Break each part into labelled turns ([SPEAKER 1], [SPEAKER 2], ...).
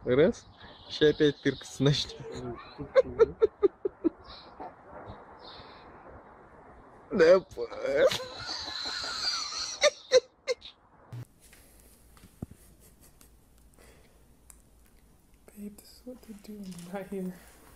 [SPEAKER 1] Раз. Сейчас опять тыркаться начнет. Да,
[SPEAKER 2] Babe, this is what they're doing right here.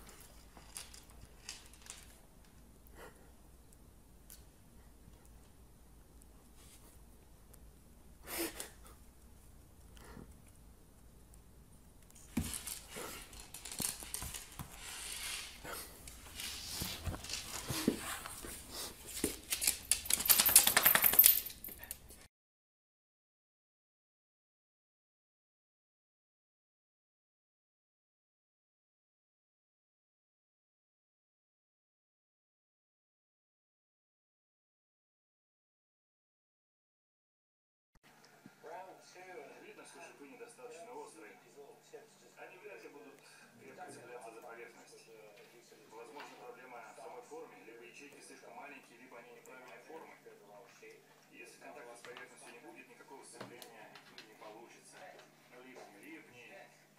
[SPEAKER 3] Видно, что шипы недостаточно острые. Они вряд ли будут крепко цепляться за поверхность. Возможно, проблема в самой форме. Либо ячейки слишком маленькие, либо они неправильной формы. Если контакта с поверхностью не будет, никакого сцепления не получится. Липни.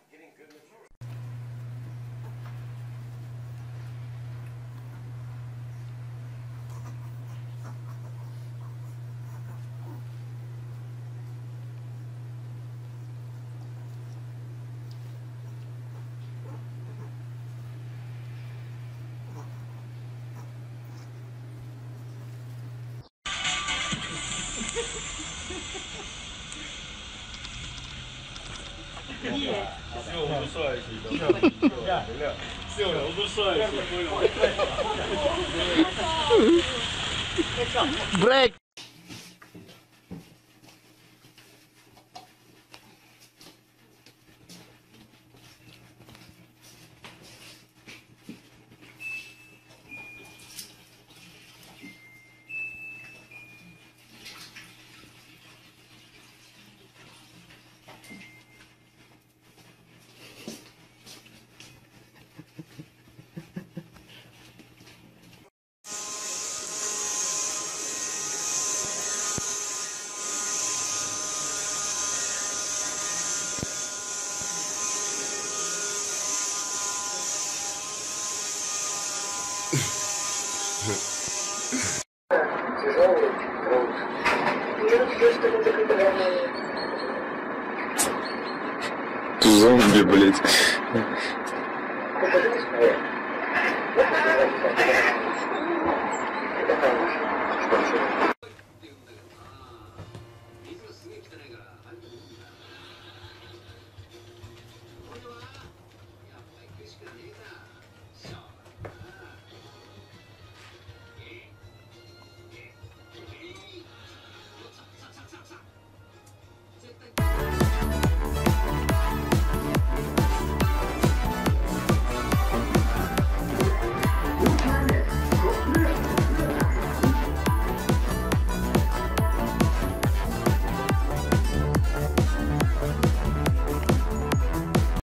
[SPEAKER 4] Все удушающий. Все удушающий.
[SPEAKER 1] Брейк!
[SPEAKER 5] Тяжелый груз.
[SPEAKER 1] Зомби, блядь.